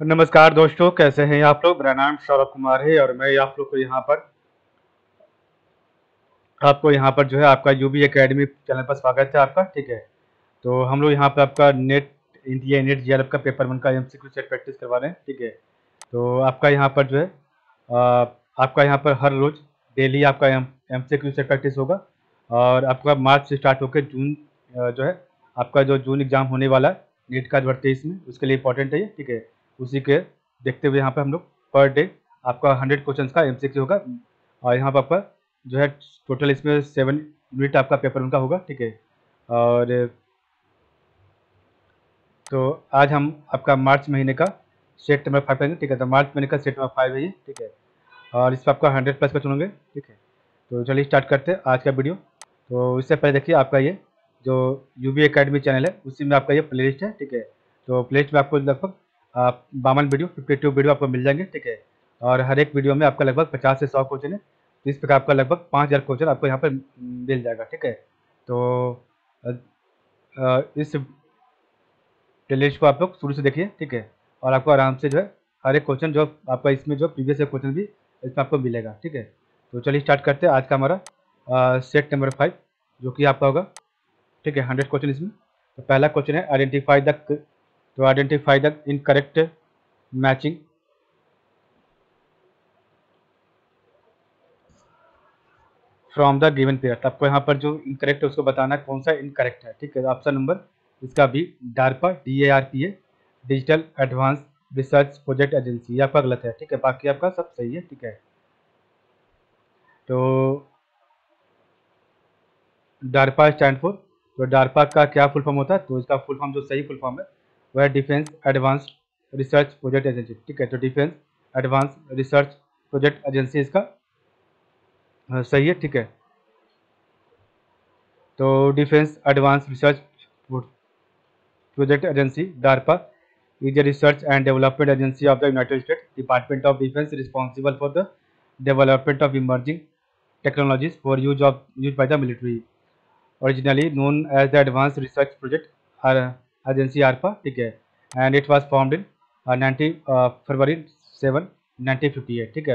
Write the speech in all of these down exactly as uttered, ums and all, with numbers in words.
नमस्कार दोस्तों, कैसे हैं आप लोग। मेरा नाम सौरभ कुमार है और मैं आप लोग को यहाँ पर आपको यहाँ पर जो है आपका यूबी एकेडमी चैनल पर स्वागत है आपका। ठीक है, तो हम लोग यहाँ पर आपका नेट इंडिया नेट जीआरएफ का पेपर वन का एमसीक्यू सेट प्रैक्टिस करवा रहे हैं। ठीक है, तो आपका यहाँ पर जो है आ, आपका यहाँ पर हर रोज डेली आपका एमसीक्यू सेट प्रैक्टिस होगा और आपका मार्च से स्टार्ट होकर जून अ, जो है आपका जो जून एग्जाम होने वाला है नीट का दो हज़ार तेईस में, उसके लिए इंपॉर्टेंट है ये। ठीक है, उसी के देखते हुए यहाँ पर हम लोग पर डे आपका हंड्रेड क्वेश्चन का एमसीक्यू होगा और यहाँ पर आपका जो है टोटल इसमें सेवन यूनिट आपका पेपर उनका होगा। ठीक है, और तो आज हम आपका मार्च महीने का सेट नंबर फाइव करेंगे। ठीक है, तो मार्च महीने का सेट नंबर फाइव है ये। ठीक है, और इस पर आपका हंड्रेड प्लस क्वेश्चन होंगे। ठीक है, तो चलिए स्टार्ट करते हैं आज का वीडियो। तो इससे पहले देखिए आपका ये जो यूबी एकेडमी चैनल है उसी में आपका ये प्लेलिस्ट है। ठीक है, तो प्लेलिस्ट में आपको लगभग आप बावन वीडियो फिफ्टी टू वीडियो आपको मिल जाएंगे। ठीक है, और हर एक वीडियो में आपका लगभग पचास से सौ क्वेश्चन है, तो इस प्रकार आपका लगभग पाँच हज़ार क्वेश्चन आपको यहाँ पर मिल जाएगा। ठीक है, तो अ, अ, इस प्लेलिस्ट को आप लोग शुरू से देखिए। ठीक है, और आपको आराम से जो है हर एक क्वेश्चन जो आपका इसमें जो प्रीवियस क्वेश्चन भी इसमें आपको मिलेगा। ठीक है, तो चलिए स्टार्ट करते हैं आज का हमारा सेट नंबर फाइव जो कि आपका होगा। ठीक है, हंड्रेड क्वेश्चन इसमें। तो पहला क्वेश्चन है आइडेंटिफाई द तो identify the incorrect matching from the given pair. आपको यहाँ पर जो इनकरेक्ट है उसको बताना है कौन सा इनकरेक्ट है। ठीक है, ऑप्शन नंबर इसका B DARPA D A R P A digital advance research project agency, ये आपका गलत है। ठीक है, बाकी आपका सब सही है। ठीक है, तो डार्पा स्टैंड फॉर, तो डार्पा का क्या फुल फॉर्म होता है, तो इसका फुल फॉर्म जो सही फुल फॉर्म है वह है defence advanced research project agency. ठीक है, तो defence advance research project agency इसका अ, सही है। ठीक है, तो defence advance research project agency DARPA is a research and development agency of the United States Department of Defense responsible for the development of emerging technologies for use of used by the military. Originally known as the Advanced Research Project uh, Agency ARPA, ठीक है, and it was formed in uh, ninety uh, February seven nineteen fifty-eight। ठीक है,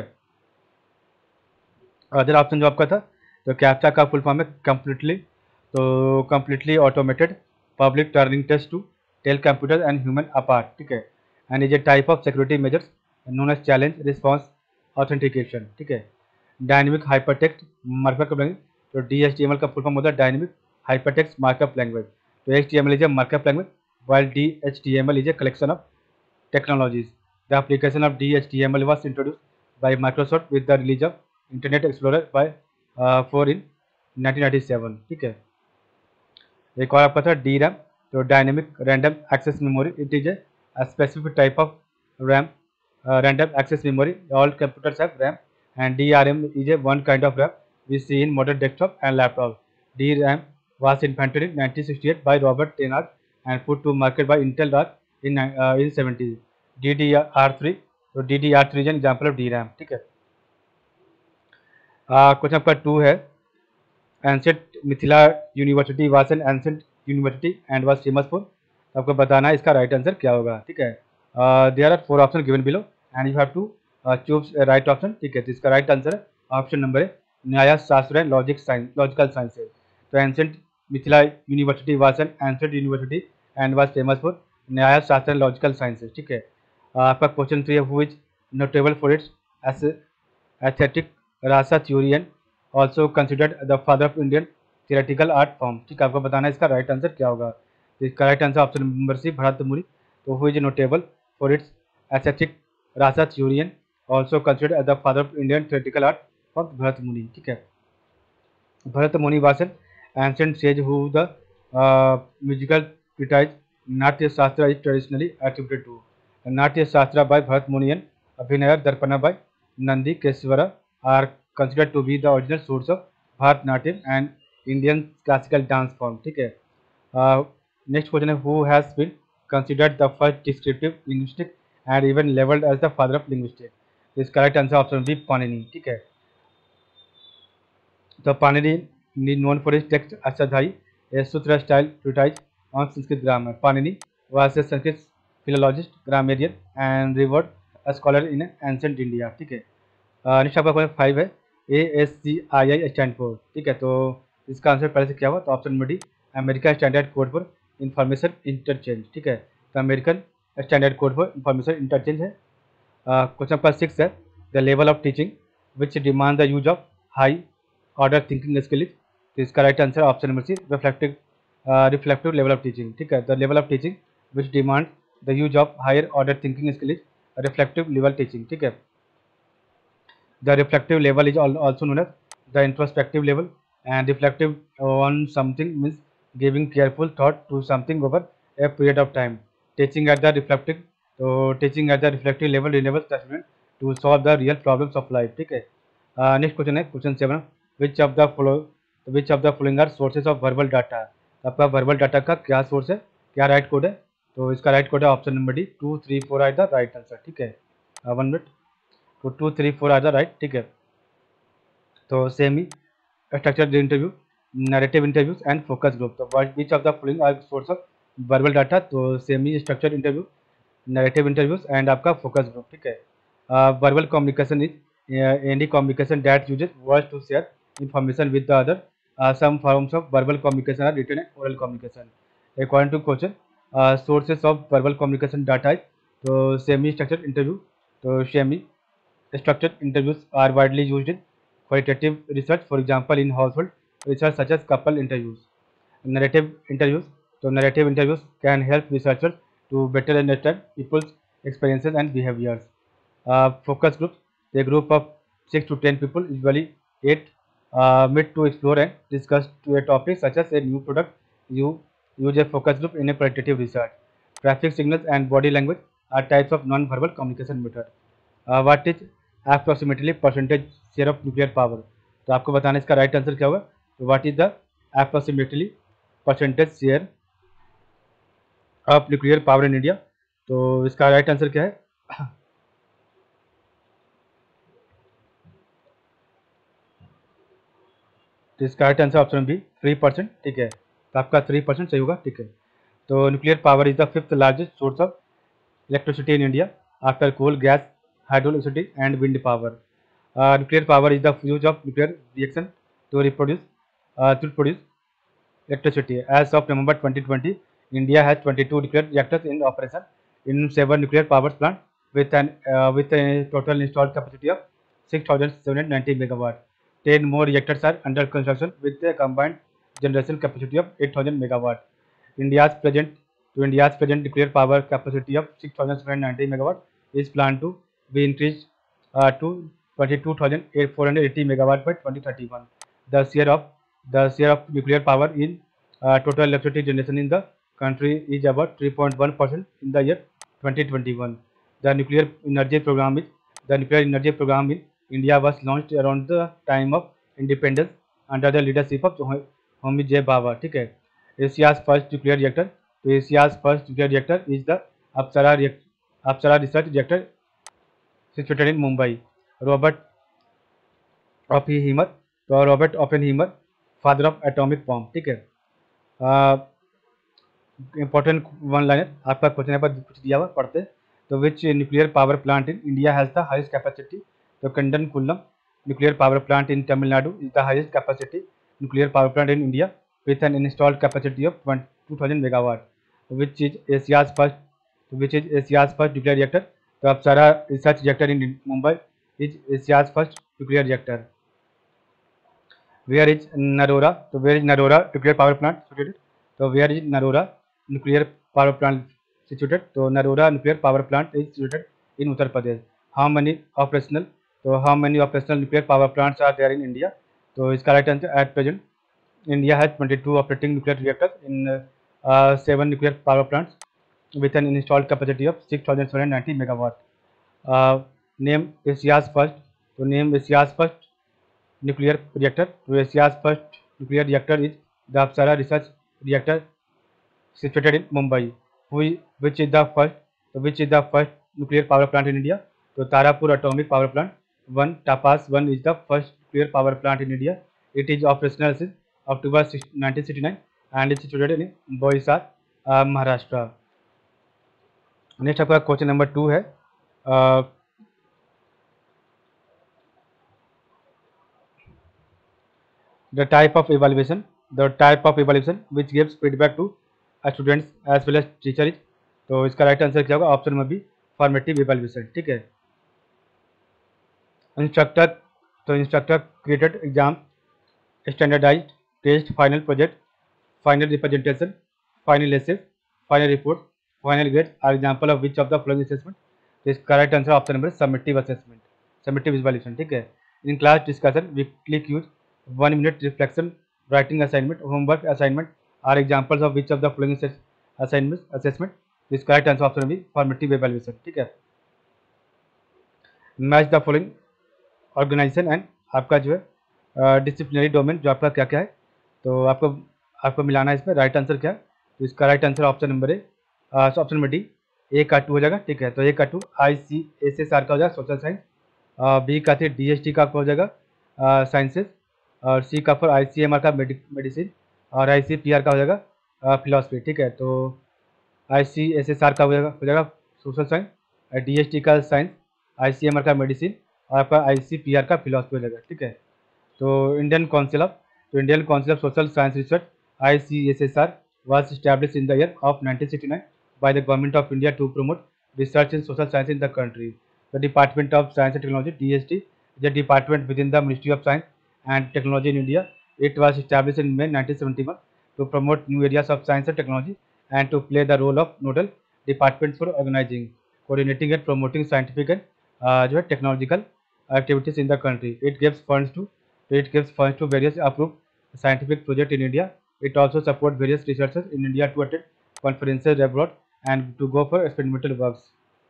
other option जो आपका था तो CAPTCHA का full form है कम्प्लीटली, तो completely automated public turning test to tell computer and human apart. ठीक है, and is a type of security measures known as challenge response authentication. ठीक है, डायनेमिक हाइपरटेक्स्ट मार्कअप लैंग्वेज, तो D H T M L का full form होता है dynamic hypertext markup language. तो H T M L is a markup language while D H T M L is a collection of technologies. The application of D H T M L was introduced by Microsoft with the release of Internet Explorer by uh, four in nineteen ninety seven. ठीक है, एक और आपका था D RAM, तो dynamic random access memory, it is a specific type of RAM random access memory, all computers have RAM, and D R M is a one kind of RAM we see in modern desktop and laptop. D RAM was invented in nineteen sixty eight by Robert Tenard and put to market by Intel in uh, in seventies. D D R three, तो D D R three is an example of D RAM। ठीक है, question आपका two है ancient Mithila university was an ancient university and was famous for, आपको बताना है इसका right answer क्या होगा। ठीक है, there are four option given below and you have to choose right option. ठीक है, तो इसका राइट आंसर है ऑप्शन नंबर है Nyaya Shastra and logic science logical sciences. तो ancient Mithila university was an ancient university and was famous for Nyaya Shastra and logical sciences. ठीक है, uh, आपका क्वेश्चन थ्री है who is notable for its aesthetic rasa theory also considered the father of Indian theoretical art form. ठीक है, आपको बताना है इसका राइट आंसर क्या होगा। तो इसका right answer option number C Bharat Muni, तो who is notable for its aesthetic rasa theory also considered the father of Indian theoretical art form Bharat Muni. ठीक है, Bharat Muni was an ancient sage who the musical criticize Natya Shastra is traditionally attributed to नाट्य शास्त्र by Bharat मुनि and अभिनय दर्पण by Nandi केशवरा are considered to be the original source of Bharatanatyam and Indian classical dance form। ठीक है, next question है who has been considered the first descriptive linguistic and even labeled as the father of linguistics। इस correct answer option B Panini. ठीक है, तो Panini known for his text Ashtadhyayi, a sutra style treatise on Sanskrit grammar। Panini was a Sanskrit philologist, grammarian, and revered a scholar in ancient India. ठीक है। Next आपका question five है, A S C I I stand for. ठीक है, तो इसका answer पहले से क्या हुआ, तो option number D, America standard code for information interchange. ठीक है, तो American standard code for information interchange है। क्वेश्चन आपका सिक्स है, the level of teaching which demand the use of high order thinking skill. तो इसका right answer option number C, reflective reflective level of teaching. ठीक है, the level of teaching which demand the use of higher order thinking skill is reflective level teaching. ठीक है, the reflective level is al- also known as the introspective level, and reflective on something means giving careful thought to something over a period of time. Teaching at the reflective, so teaching at the reflective level enables the student to solve the real problems of life. ठीक है, next question है question seven, which of the follow which of the following are sources of verbal data. आपका verbal data का क्या source है, क्या right code है, तो इसका राइट कोड है option number D, two three four are the right answer. ठीक है, वन मिनट, तो two three four are the right. ठीक है, तो semi structure interview, narrative interviews and focus group. तो which of the following are source of verbal data, तो semi structure interview, narrative interviews and आपका focus group. ठीक है, verbal communication is any communication that uses words to share information with the other. Some forms of verbal communication are written and oral communication. According to question, sources of verbal communication data is, तो semi structure interview, तो semi structured interviews are widely used in qualitative research, for example, in household research such as couple interviews. Narrative interviews, so narrative interviews can help researchers to better understand people's experiences and behaviors. Uh, focus groups, a group of six to ten people, usually eight, uh, meet to explore and discuss to a topic such as a new product. You use a focus group in a qualitative research. Traffic signals and body language are types of non-verbal communication method. What is approximately percentage share of nuclear power. तो आपको बताना इसका right answer क्या होगा, तो what is the approximately percentage share of nuclear power in India. तो इसका right answer क्या है, तो इसका right answer option B, three percent. ठीक है, तो आपका थ्री परसेंट सही होगा। ठीक है, तो nuclear power is the fifth largest source of electricity in India after coal, gas, hydroelectricity and wind power. Uh, nuclear power is the use of nuclear reaction to reproduce uh, to produce electricity. As of November twenty twenty, India has twenty-two nuclear reactors in operation in seven nuclear power plants with an uh, with a total installed capacity of six thousand seven hundred ninety megawatt. ten more reactors are under construction with a combined generation capacity of eight thousand megawatt. India's present to India's present nuclear power capacity of six thousand seven hundred ninety megawatt is planned to be increased uh, to twenty-two thousand four hundred eighty megawatt by twenty thirty-one. The share of the share of nuclear power in uh, total electricity generation in the country is about three point one percent in the year twenty twenty-one. The nuclear energy program is the nuclear energy program in India was launched around the time of independence under the leadership of Homi J. Bhabha. ठीक है, Asia's first nuclear reactor. तो Asia's first nuclear reactor is the Apsara reactor, Apsara research reactor situated in Mumbai. Robert Oppenheimer, तो Robert Oppenheimer, father of atomic bomb. ठीक है, important one liner आपका question यहाँ पर कुछ दिया हुआ पढ़ते, तो which nuclear power plant in India has the highest capacity, तो Kudankulam nuclear power plant in Tamil Nadu is the highest capacity nuclear power plant in India with an installed capacity of two thousand megawatt, which is Asia's first which is Asia's first nuclear reactor. तो अब सारा research reactor in Mumbai is Asia's first nuclear reactor. Where is Narora, तो where is Narora nuclear power plant situated, तो where is Narora nuclear power plant situated, तो Narora nuclear power plant is situated in Uttar Pradesh. How many operational, तो how many operational nuclear power plants are there in India, तो इसका right answer at present India has twenty two operating nuclear reactors in seven nuclear power plants with an installed capacity of six thousand seven hundred ninety megawatt. Uh, name Asia's first, so name Asia's first nuclear reactor. So Asia's first nuclear reactor is the Apsara research reactor situated in Mumbai. Who, which is the first, so which is the first nuclear power plant in India? So Tarapur Atomic Power Plant. One Tapas One is the first nuclear power plant in India. It is operational since October nineteen sixty-nine and is situated in Boisar, uh, Maharashtra. Next आपका question number two है, the type of evaluation the type of evaluation which gives feedback to students as well as teacher is. तो इसका right answer क्या होगा? Option में B, formative evaluation. ठीक है। Instructor तो instructor created exam, standardized test, final project, final representation, final essays, final report, final grade are example of which of the following assessment. तो इसका right answer option number summative assessment, summative evaluation. ठीक है। In class discussion weekly quizzes, one minute reflection, writing assignment, homework assignment are examples of which of the following assignment assessment. तो इसका right answer option number formative evaluation. ठीक है। Match the following organization and आपका जो है disciplinary domain जो आपका क्या क्या है, तो आपको आपको मिलाना है इसमें। राइट आंसर क्या है? तो इसका राइट आंसर ऑप्शन नंबर है ऑप्शन नंबर डी, ए का टू हो जाएगा। ठीक है। तो ए का two I C S S R का हो जाएगा सोशल साइंस, बी का थ्री डी एस टी का हो जाएगा साइंसेस, और सी का four I C M R का मेडिसिन, और आई सी पी आर का हो जाएगा फिलोसफी। ठीक है। तो I C S S R का हो जाएगा हो जाएगा social science, D S T का science, I C M R का मेडिसिन, और आपका आई सी पी आर का फिलोसफी हो जाएगा। ठीक है। तो इंडियन काउंसिल ऑफ तो Indian council of social science research I C S S R was established in the year of nineteen sixty-nine by the government of India to promote research in social science in the country. The Department of Science and Technology D S T is a department within the Ministry of Science and Technology in India. It was established in May nineteen seventy-one to promote new areas of science and technology and to play the role of nodal department for organizing, coordinating and promoting scientific and uh, जो है technological activities in the country. It gives funds to it gives funds to various approved scientific projects in India. It also supports various researchers in India to attend conferences abroad and to go for experimental works.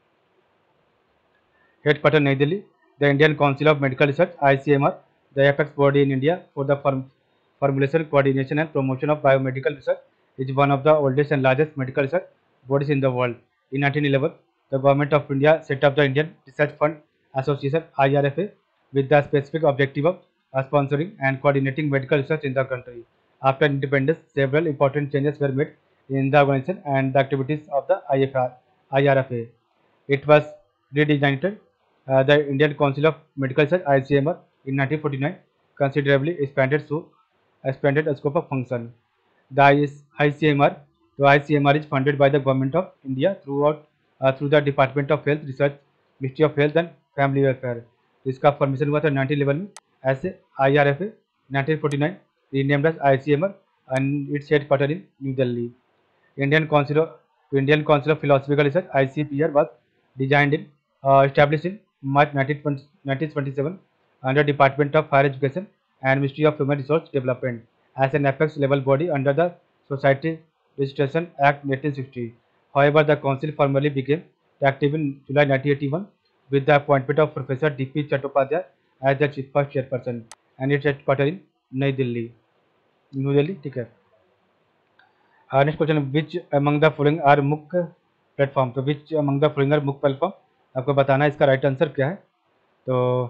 Headquarters New Delhi, the Indian Council of Medical Research (I C M R), the apex body in India for the form, formulation, coordination, and promotion of biomedical research, is one of the oldest and largest medical research bodies in the world. In nineteen eleven, the government of India set up the Indian Research Fund Association (I R F A) with the specific objective of sponsoring and coordinating medical research in the country. After independence, several important changes were made in the organization and the activities of the I R F A. It was redesignated uh, the Indian Council of Medical Research (I C M R) in nineteen forty-nine, considerably expanded so expanded scope of function. The I C M R, the I C M R is funded by the government of India throughout uh, through the Department of Health Research, Ministry of Health and Family Welfare. इसका formation हुआ था nineteen eleven में as I R F A, nineteen forty nine renamed as I C M R and its headquarters in New Delhi. Indian Council of Indian Council of Philosophical Research (I C P R) was designed in uh, established in March nineteen twenty-seven under Department of Higher Education and Ministry of Human Resource Development as an apex level body under the Society Registration Act nineteen sixty. However, the council formally became active in July nineteen eighty-one with the appointment of Professor D P Chattopadhyay as the chief first chairperson and its headquarters in नई Delhi new Delhi. ठीक है। Next question, which among the following are MOOC platform. तो which among the following are MOOC platform, आपको बताना है इसका right answer क्या है। तो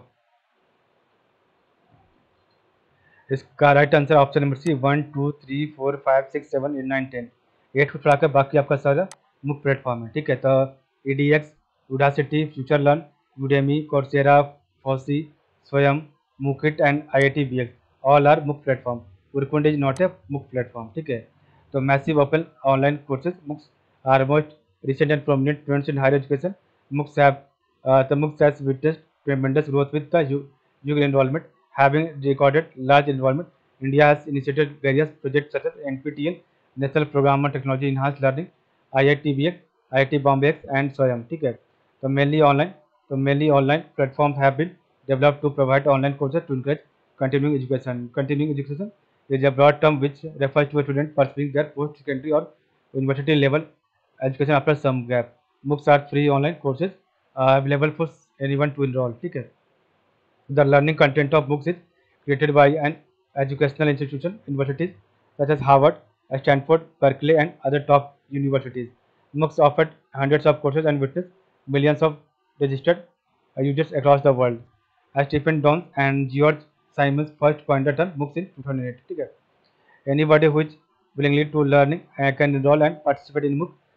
इसका right answer option number C, one two three four five six seven eight nine ten, eight को छोड़ाकर बाकी आपका सारा मुक प्लेटफॉर्म है। ठीक है। तो E D X, Udacity, FutureLearn, Udemy, Coursera, FOSSEE, Swayam, mooKIT and I I T B X all are MOOC platform. Urkund is not a MOOC platform. ठीक है। तो massive open online courses MOOCs are most recent and prominent trends in higher education. MOOCs have uh, the MOOCs has witnessed tremendous growth with the youth enrollment, having recorded large enrollment. India has initiated various projects such as N P T E L, National Program on Technology Enhanced Learning, I I T B X, I I T Bombay X, and Swayam. ठीक है। तो mainly online, तो mainly online platforms have been developed to provide online courses to encourage continuing education. Continuing education is a broad term which refers to a student pursuing their post-secondary or university level education after some gap. MOOCs are free online courses uh, available for anyone to enroll. ठीक है। The learning content of MOOCs is created by an educational institution, universities such as Harvard, Stanford, Berkeley, and other top universities. MOOCs offer hundreds of courses and witness millions of registered uh, users across the world. As Stephen Downes and George Simons first coined the term MOOCs in two thousand eight. ठीक है। Anybody who is willingly to learning uh, can enroll and participate in MOOC.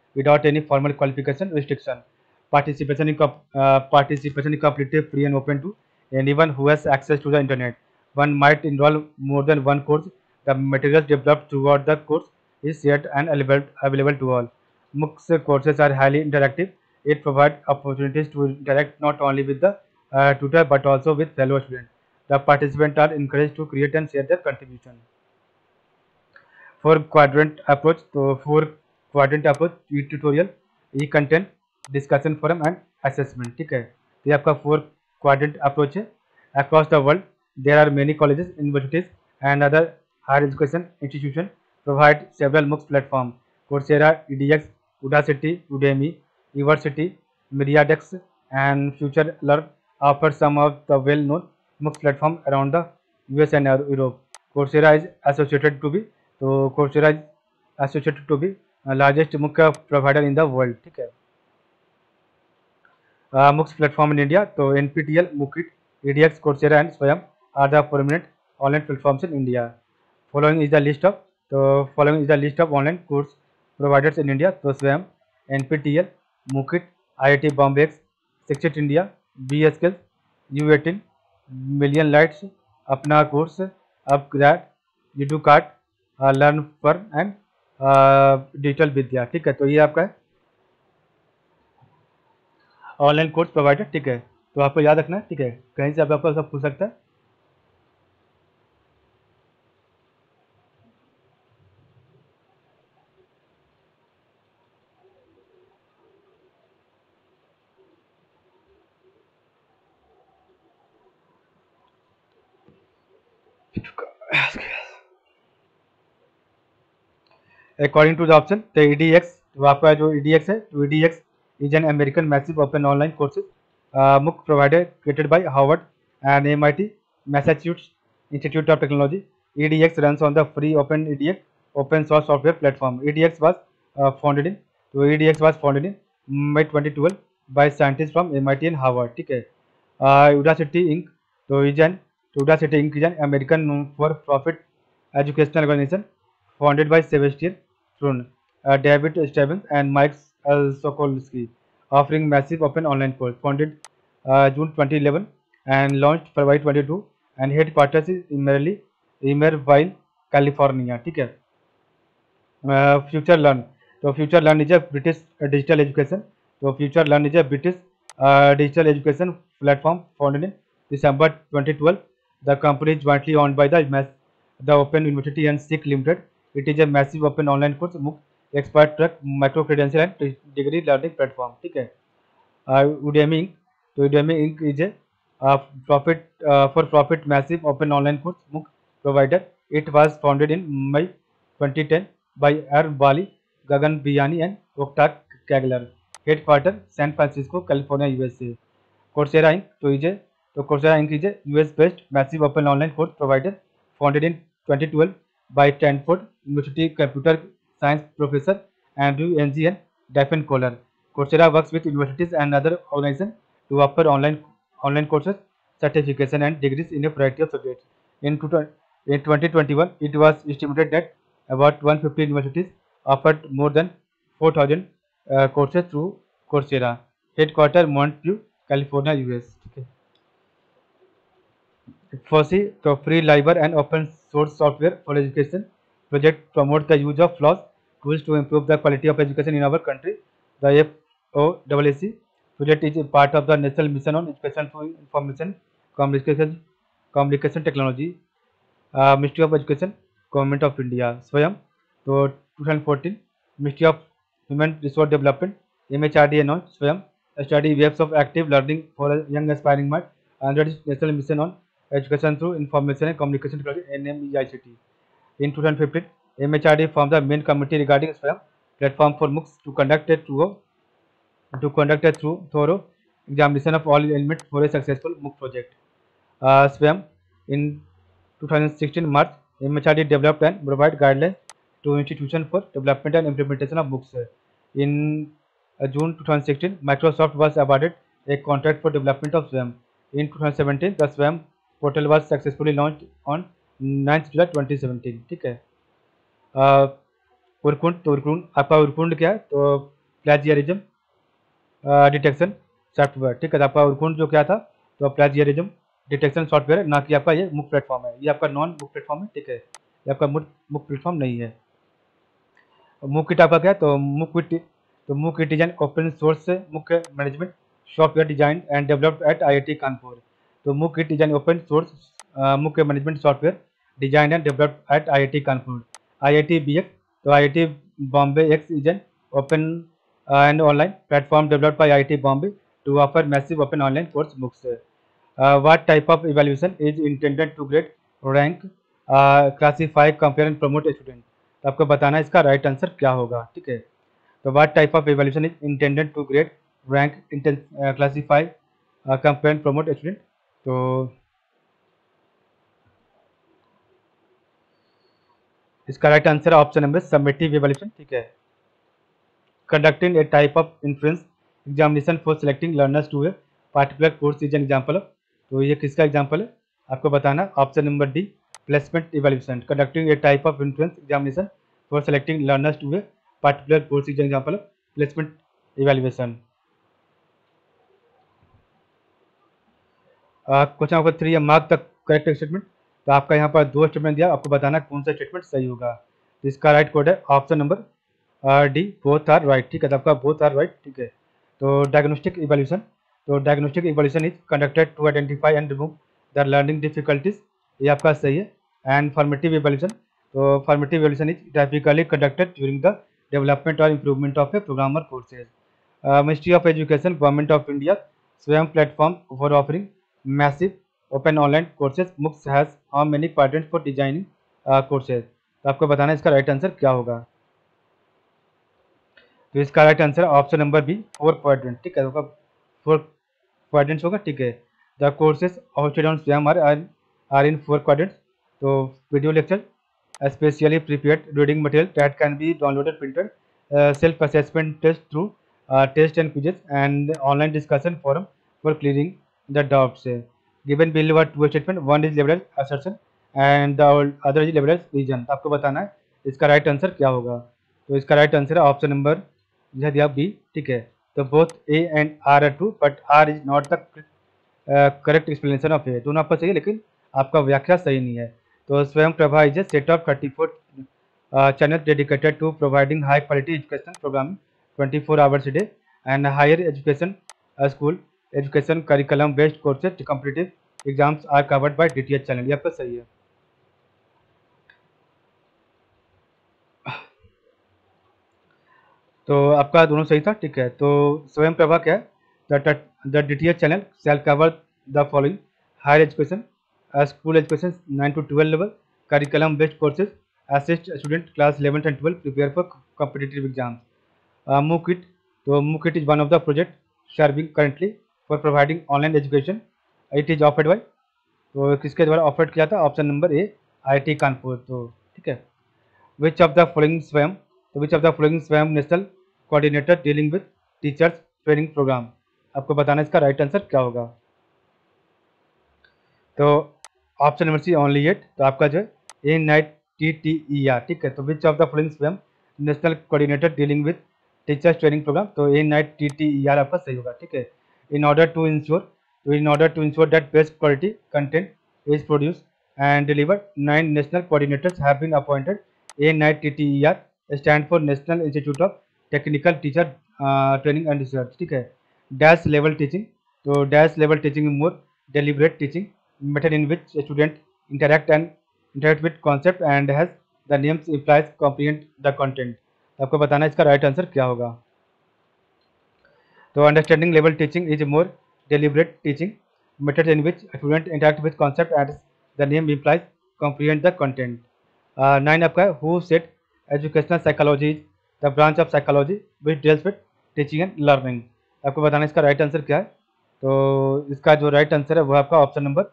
without any formal qualification restriction. Participation in comp- uh, participation is completely free and open to anyone who has access to the internet. One might enroll more than one course. The materials developed throughout the course is shared and available, available to all. MOOCs courses are highly interactive. It provides opportunities to interact not only with the uh, tutor but also with fellow students. The participants are encouraged to create and share their contribution. For quadrant approach, तो for quadrant approach E tutorial, E content, discussion forum and assessment. ठीक है, तो ये आपका four quadrant approach है. Across the world, there are many colleges, universities and other higher education institutions provide several MOOCs platform. Coursera, edX, Udacity, Udemy, University, Myriadex and FutureLearn offer some of the well-known MOOCs platform around the U S and Europe. Coursera is associated to be तो Coursera associated to be largest MOOC provider in the world. ठीक है, MOOCs platform in India, तो N P T L, mooKIT, edX, Coursera and Swayam are the prominent online platforms in India. Following is the list of तो following is the list of online course providers in India. तो Swayam, N P T L, mooKIT, I I T Bombay, Shikshit India, B S skills, you eighteen, million lights, Apna course, upgrade, Edukart, learn for and digital Vidya. ठीक है, तो ये आपका है online course provider. ठीक है, तो आपको याद रखना है. ठीक है, कहीं से आप आपको सब पूछ सकता है. अकॉर्डिंग टू द ऑप्शन, तो ई डी एक्स, तो आपका जो ई डी एक्स है, तो E D X is an American massive open online courses uh, MOOC provider created by Harvard and M I T Massachusetts Institute of Technology. E D X runs on the free open E D X open source software platform. E D X was uh, founded in so E D X was founded in May twenty twelve by scientists from M I T and Harvard. ठीक है, uh, Udacity Inc तो is an Udacity Inc is an American for profit educational organization founded by Sebastian Thrun, uh, David Stevens and Mike uh, Sokolsky, offering massive open online course. Founded uh, June twenty eleven and launched February twenty-two and headquarters is Emerald, Emerville, California. ठीक है, FutureLearn, तो FutureLearn is a British digital education. तो FutureLearn is a British digital education platform founded in December twenty twelve. The company is jointly owned by the mass, the Open University and S I C Limited. It is a massive open online course MOOC expert track micro credential and degree learning platform. ठीक है, uh, Udemy Inc. तो Udemy Inc. is a uh, profit uh, for profit massive open online course MOOC provider. It was founded in May twenty ten by R. Bali, Gagan Biyani and Okta Kagler. Headquarter San Francisco, California, U S A. Coursera Inc. तो is a तो Coursera Inc. is a U S based massive open online course provider founded in twenty twelve by Stanford University computer science professor Andrew Ng and Daphne Koller. Coursera works with universities and other organizations to offer online online courses, certification and degrees in a variety of subjects. In, in twenty twenty-one, it was estimated that about one hundred fifty universities offered more than four thousand uh, courses through Coursera. Headquarter Mountain View, California, U S. Okay. FOSSEE, तो free library and open source software for education project promote the use of FLOSS tools to improve the quality of education in our country. The F O A A C project is a part of the National Mission on Education for Information Communication Communication Technology, uh, Ministry of Education, Government of India. स्वयं तो twenty fourteen Ministry of Human Resource Development M H R D announced स्वयं study waves of active learning for a young aspiring mind under its National Mission on Education through Information and Communication Technology N M E I C T. In twenty fifteen, M H R D formed the main committee regarding Swayam platform for MOOCs to conduct a thorough to conduct a through, thorough examination of all elements for a successful MOOC project. Uh, Swayam in twenty sixteen March, M H R D developed and provide guidelines to institutions for development and implementation of MOOCs. In uh, June twenty sixteen, Microsoft was awarded a contract for development of Swayam. In twenty seventeen, the Swayam portal was successfully launch on ninth July twenty seventeen. ठीक है, उरकुंड, तो उरकुंड आपका उरकुंड क्या है, तो plagiarism detection software, ठीक है। तो आपका उर्कुंड जो क्या था, तो प्लेजियरिज्म डिटेक्शन सॉफ्टवेयर, ना कि आपका ये मुक प्लेटफॉर्म है, ये आपका नॉन मुक प्लेटफॉर्म है, ठीक है। ये आपका मुक मुक प्लेटफॉर्म नहीं है। मुक किट आपका क्या है, तो मुक किट तो mooKIT is an open source MOOC management software design and developed at I I T Kanpur. तो mooKIT is an open source MOOC management software design and developed at I I T Kanpur. I I T B X, तो I I T Bombay X is an open and online platform developed by I I T Bombay to offer massive open online course books. Uh, what type of evaluation is intended to grade, rank, uh, classify, compare and promote a student? तो आपको बताना है इसका right answer क्या होगा, ठीक है। तो what type of evaluation is intended to grade, rank, uh, classify, uh, compare and promote a student? तो इसका right answer option number summative evaluation, ठीक है। Conducting a type of inference examination for selecting learners to a particular course is an example of, तो ये किसका example है आपको बताना, option number D placement evaluation. Conducting a type of entrance examination for selecting learners to a particular course is an example of placement evaluation. Question number three, mark the correct statement. तो आपका यहाँ पर दो statement दिया, आपको बताना कौन सा स्टेटमेंट सही होगा। तो इसका राइट कोड है option number D both are right, ठीक है। तो आपका बोथ आर राइट, ठीक है। तो डायग्नोस्टिक इवैल्यूएशन, तो diagnostic evaluation is conducted to identify and remove the learning difficulties, ये आपका सही है। एंड फॉर्मेटिव इवैल्यूएशन, तो formative evaluation is typically conducted during the development और improvement of a programmer courses. Ministry of education government of India Swayam platform for offering massive open online courses, MOOCs has how many quadrants for designing uh, courses? तो आपको बताना है इसका right answer क्या होगा। तो इसका right answer option number B four quadrant, ठीक है। तो फोर क्वाड्रेंट्स होगा, ठीक है। The courses hosted on Swayam are are in four quadrants. तो video lecture, specially prepared reading material that can be downloaded printed, self assessment test through test and quizzes and online discussion forum for clearing the doubts. Given below are two statement, one is labeled assertion and the other is labeled reason। तो आपको बताना है इसका right answer क्या होगा। तो इसका right answer है ऑप्शन नंबर यह दिया बी, ठीक है। तो both A and R are true but R is not the correct explanation of A. दोनों आपका सही है लेकिन आपका व्याख्या सही नहीं है। तो Swayam Prabha is a set of thirty four channel dedicated to providing high quality education programming twenty four hours day and higher education school education curriculum based courses competitive exams are covered by D T H channel, ये आपका सही है। तो आपका दोनों सही था, ठीक है। तो स्वयं प्रभा क्या है, the D T H channel shall cover the following higher education school education nine to twelve level curriculum based courses assist student class eleven and twelve prepare for competitive exams. MOOKIT, तो MOOKIT is one of the project serving currently for providing online education, it is offered by, तो किसके द्वारा offered किया था, option number A I I T Kanpur, तो ठीक है। Which of the following Swayam, तो which of the following Swayam national coordinator dealing with teachers training programme, आपको बताना इसका राइट आंसर क्या होगा। तो option number C only eight, तो आपका जो है NITTTR, ठीक है। तो which of the following Swayam national coordinator dealing with teachers training programme, तो NITTTR आपका सही होगा, ठीक है। In order to ensure, so in order to ensure that best quality content is produced and delivered, nine national coordinators have been appointed. A nine T T E R stand for National Institute of Technical Teacher uh, Training and Research, ठीक है। Dash level teaching, तो dash level teaching is more deliberate teaching method in which student interact and interact with concept and has the names implies comprehend the content। आपको बताना इसका right answer क्या होगा। तो understanding level teaching is more deliberate teaching method in which student interact with concept and the name implies comprehend the content. Nine आपका है who said educational psychology is the branch of psychology which deals with teaching and learning. आपको बताना इसका right answer क्या है। तो इसका जो राइट आंसर है वो आपका option number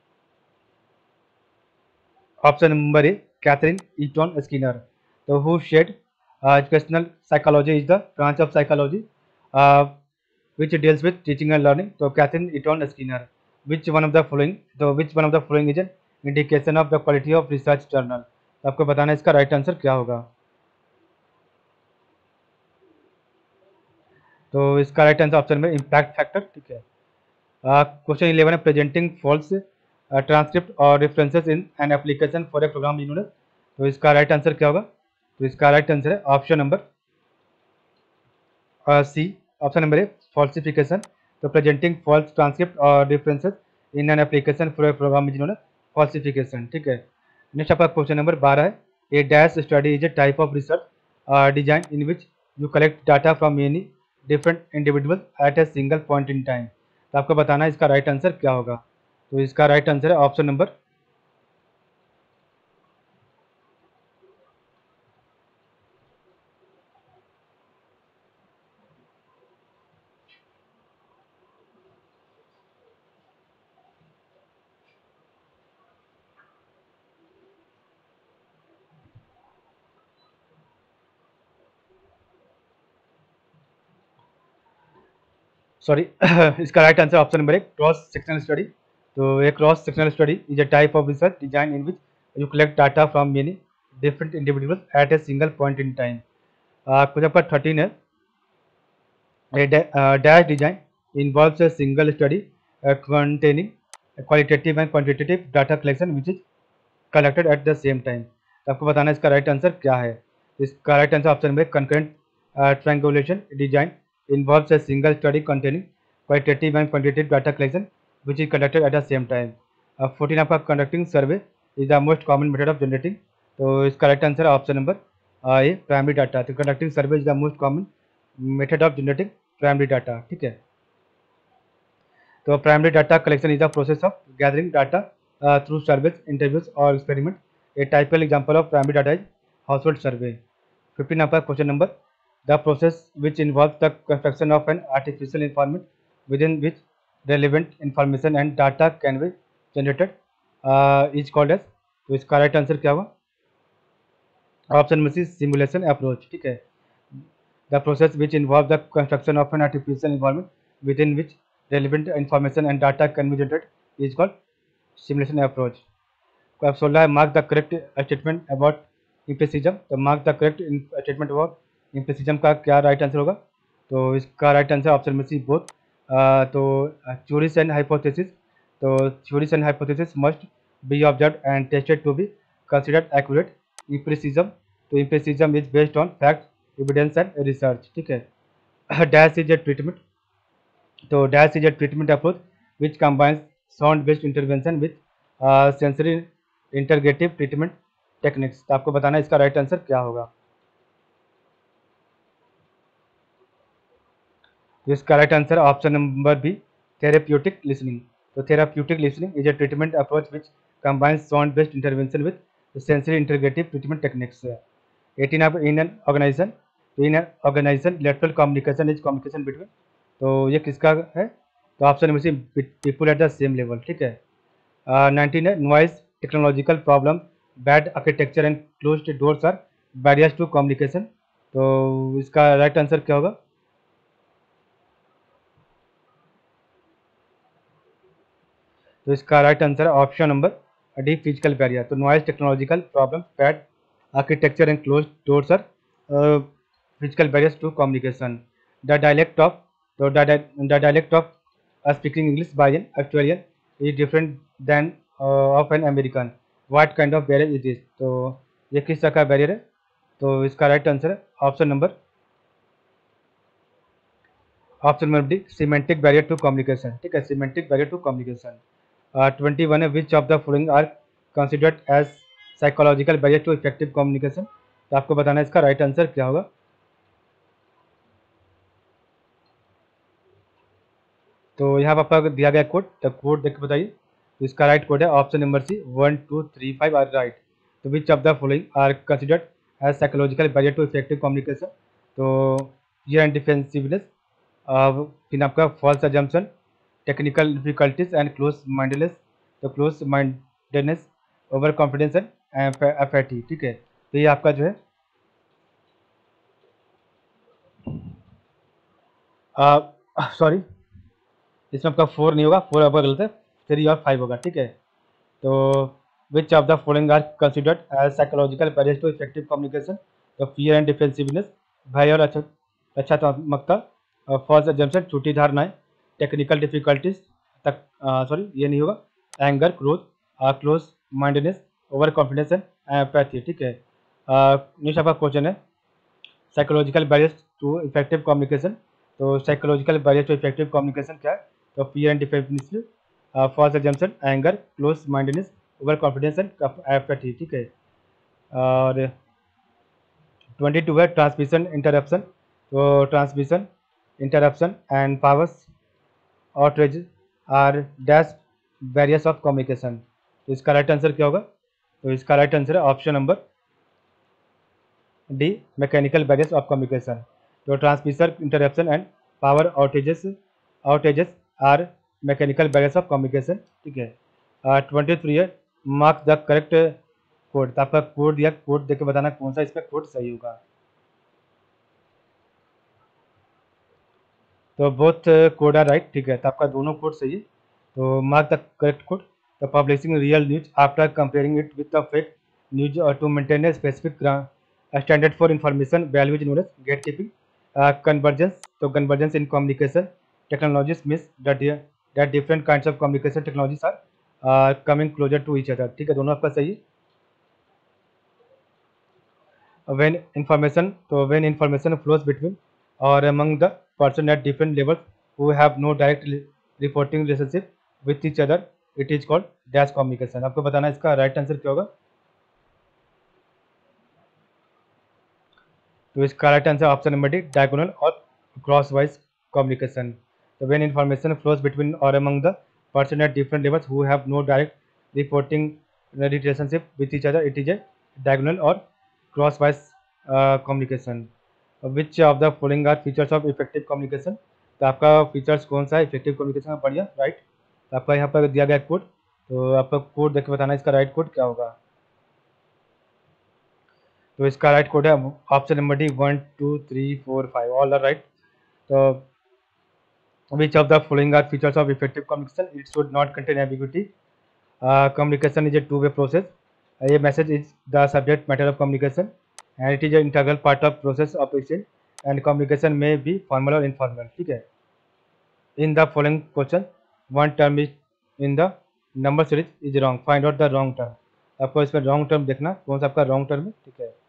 option number A Catherine Eaton Skinner. तो who said educational psychology is the branch of psychology Uh, which deals with teaching and learning, तो Catherine Eaton Skinner। Which one of the following, तो which one of the following is an indication of the quality of research journal, तो आपको बताना है इसका right answer क्या होगा। तो इसका राइट आंसर ऑप्शन में इम्पैक्ट फैक्टर, ठीक है। क्वेश्चन इलेवन है प्रेजेंटिंग फॉल्स ट्रांसक्रिप्ट और references in an application for a programme unit. तो इसका राइट आंसर क्या होगा? तो इसका राइट आंसर है option number C, option number A falsification. तो प्रेजेंटिंग फॉल्स ट्रांसक्रिप्ट और references in an application for a programme unit falsification, ठीक है। नेक्स्ट आपका क्वेश्चन नंबर बारह है a dash study is a type of research design in which you collect data from many different individuals at a single point in time. तो आपको बताना है इसका राइट आंसर क्या होगा। तो इसका राइट आंसर है ऑप्शन नंबर सॉरी इसका राइट आंसर ऑप्शन नंबर एक क्रॉस सेक्शनल स्टडी। तो एक cross sectional study is a type of research design in which you collect data from many different individuals at a single point in time. Question number thirteen है a da- uh, dash design involves a single study uh, containing qualitative and quantitative data collection which is collected at the same time। तो आपको बताना है इसका right answer क्या है। इसका right answer option में concurrent uh, triangulation design involves a single study containing qualitative and quantitative data collection which is conducted at the same time। अब फोर्टीन आपका conducting survey is the most common method of generating। तो इसका right answer है option number A primary data. तो conducting survey is the most common method of generating primary data, ठीक है। तो primary data collection is the process of gathering data through surveys, interviews और experiment. A typical example of primary data is household survey. Fifteen आपका question number the process which involve the construction of an artificial informant within which relevant information and data can be generated is called as. तो इसका right answer क्या होगा? Option में सी simulation approach, ठीक है। The process which involves the construction of an artificial environment within which relevant information and data can be generated is called simulation approach। तो अब सोलह है mark the correct statement about empiricism. तो mark the correct statement about empiricism का क्या right answer होगा? तो इसका राइट आंसर ऑप्शन में सी बोथ। तो थ्योरीज एंड हाइपोथेसिस। तो theories and hypothesis must be observed and tested to be considered accurate. Empiricism, तो empiricism is based on fact, evidence and research, ठीक है। Dash is a treatment. तो dash is a treatment approach which combines sound based intervention with sensory integrative treatment techniques. तो आपको बताना है इसका right answer क्या होगा। तो इसका right answer option number B therapeutic listening. तो therapeutic listening is a treatment approach which combines sound based intervention with sensory integrative treatment techniques. Eighteen आप इन एन ऑर्गेनाइजेशन। तो in an organisation lateral communication is communication between. तो ये किसका है? तो option number C people at the same level, ठीक है। Nineteen है noise technological problem bad architecture and closed doors are barriers to communication. तो इसका राइट आंसर क्या होगा? तो इसका राइट आंसर है option number D physical barrier. तो noise technological problem bad architecture and closed doors are physical barriers to communication। The dialect of so the, di- the dialect of uh, speaking English by an Australian is different than uh, of an American। What kind of barrier is this? तो ये किस तरह का barrier है? तो इसका right answer है option number option number D semantic barrier to communication, ठीक है। Semantic barrier to communication. Twenty one है which of the following are considered as psychological barrier to effective communication. तो आपको बताना है इसका राइट आंसर क्या होगा। तो यहाँ पर आपका दिया गया कोड, तो कोड देख के बताइए। तो इसका राइट कोड है option number C one two three five are right. तो which of the following are considered as psychological barrier to effective communication. तो फियर एंड डिफेंसिवनेस, फिर आपका false assumption, technical difficulties and close mindedness. तो close mindedness, over confidence and apathy, ठीक है। तो ये आपका जो है सॉरी इसमें आपका फोर नहीं होगा, फोर आपका गलत है, थ्री और फाइव होगा, ठीक है। तो which of the following are considered as psychological barriers to effective communication. तो फियर एंड डिफेंसिवनेस, भय और रक्षात्मकता, फॉल्स एजम्पशन, झूठी धारणाएं, टेक्निकल डिफिकल्टीज तक, सॉरी ये नहीं होगा, एंगर, क्रोध, close mindness, over confidence and apathy, ठीक है। नेक्स्ट आपका क्वेश्चन है psychological barriers to effective communication. तो psychological barrier to effective communication क्या है? तो fear and defensive, false assumption, anger, close mindness, over confidence and apathy, ठीक है। और ट्वेंटी टू है ट्रांसमिशन इंटरप्शन। तो transmission interruption and powers outrage are dash barriers of communication. तो इसका राइट आंसर क्या होगा? तो इसका राइट आंसर है option number D, mechanical barriers of communication. तो transmission interruption and power outages outages are mechanical barriers of communication, ठीक है। ट्वेंटी थ्री है मार्क द करेक्ट कोड। तो आपका कोड दिया, कोड देख के बताना कौन सा इसमें कोड सही होगा। तो बोथ कोड आर राइट, ठीक है। तो आपका दोनों कोड सही है। तो mark the correct code. The publishing real news after comparing it with the fake news to maintain a specific standard for information value is known as gatekeeping. Convergence, तो convergence in communication technologies means that different kinds of communication technologies are coming closer to each other, ठीक है। दोनों आपका सही है। when information so when information flows between or among the person at different levels who have no direct li- reporting relationship with each other, it is called dash communication। आपको बताना है इसका राइट आंसर क्या होगा। तो इसका right answer option number D, diagonal और crosswise communication. तो when information flows between or among the person at different levels who have no direct reporting relationship with each other, it is a diagonal or crosswise uh, communication। Which of the following are features of effective communication. तो आपका features कौन सा है effective communication का? बढ़िया, right. तो आपका यहाँ पर दिया गया कोड, तो आपका कोड देख के बताना इसका राइट कोड क्या होगा। तो इसका राइट कोड है option number D, one two three four five, all are right. तो which of the following are features of effective communication? It should not contain ambiguity, communication is a two way process, a message is the subject matter of communication and it is an integral part of process of exchange and communication may be formal or informal, ठीक है। in the following question one term is in the number series is wrong, find out the wrong term। आपको इसमें wrong term देखना कौन सा आपका wrong term है, ठीक है।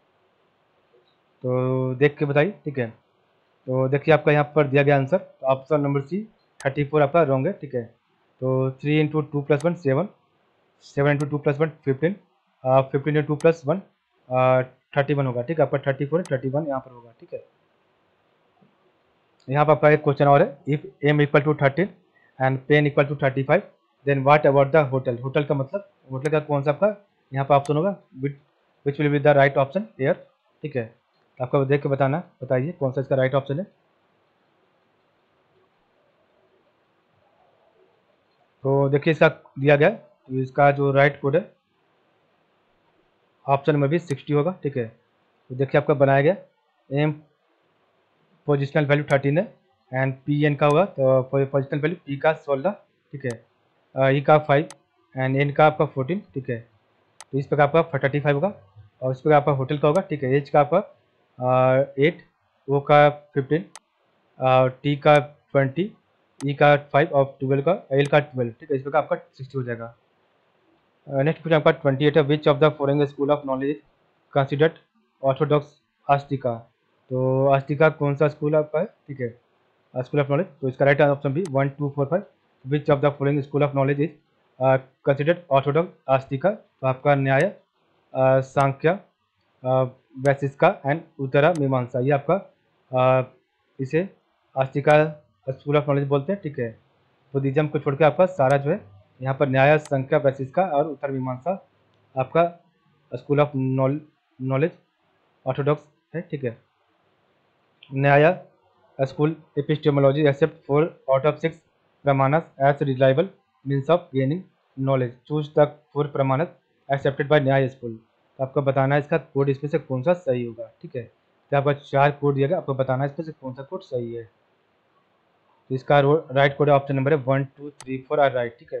तो देख के बताइए, ठीक है। तो देखिए आपका यहाँ पर दिया गया आंसर, तो option number C thirty four आपका रॉन्ग है, ठीक है। तो three into two plus one seven, seven into two plus one fifteen, fifteen into two plus one thirty one होगा, ठीक है। आपका थर्टी फोर थर्टी वन यहाँ पर होगा, ठीक है। यहाँ पर आपका एक क्वेश्चन और है, if M equal to thirteen and pen equal to thirty five then what about the hotel. Hotel का मतलब, होटल का कौन सा आपका यहाँ पर ऑप्शन होगा, which will be the right option air, ठीक है। आपको देख के बताना, बताइए कौन सा इसका राइट ऑप्शन है। तो देखिए इसका दिया गया, तो इसका जो राइट कोड है ऑप्शन नंबर भी सिक्सटी होगा, ठीक है। तो देखिए आपका बनाया गया एम पोजिशनल वैल्यू थर्टीन है एंड पी एन का होगा, तो पोजिशनल वैल्यू पी का सोलह, ठीक है, ई का फाइव एंड एन का आपका फोर्टीन, ठीक है। तो इस प्रकार आपका थर्टी फाइव होगा और इस प्रकार आपका होटल का होगा, ठीक है। एच का आपका एट, ओ का फिफ्टीन, टी का ट्वेंटी, ई का फाइव और ट्वेल्व का, एल का ट्वेल्व, ठीक है। इस प्रकार आपका सिक्सटी हो जाएगा। नेक्स्ट क्वेश्चन आपका ट्वेंटी एट है, which of the following school of knowledge considered orthodox astika. तो आस्तिका कौन सा स्कूल आपका है, ठीक है, स्कूल ऑफ नॉलेज। तो इसका राइट ऑप्शन भी one two four five, which of the following school of knowledge is considered orthodox astika. तो आपका न्याय, uh, सांख्य, वैशिष्का एंड उत्तरा मीमांसा, ये आपका uh, इसे आस्तिका स्कूल ऑफ नॉलेज बोलते हैं, ठीक है। बुद्धिज्म को छोड़ के आपका सारा जो है यहाँ पर न्याय, संख्या, वैशिष्का और उत्तर मीमांसा आपका स्कूल ऑफ नॉलेज ऑर्थोडॉक्स है, ठीक है। Nyaya school epistemology accept four out of six pramanas as reliable means of gaining knowledge, choose the four pramanas accepted by Nyaya school. तो आपको बताना है इसका कोड इसमें से कौन सा सही होगा, ठीक है। तो आपका चार कोड दिया गया, आपको बताना है इसमें से कौन सा कोड सही है। तो इसका राइट कोड ऑप्शन नंबर है one two three four are right, ठीक है।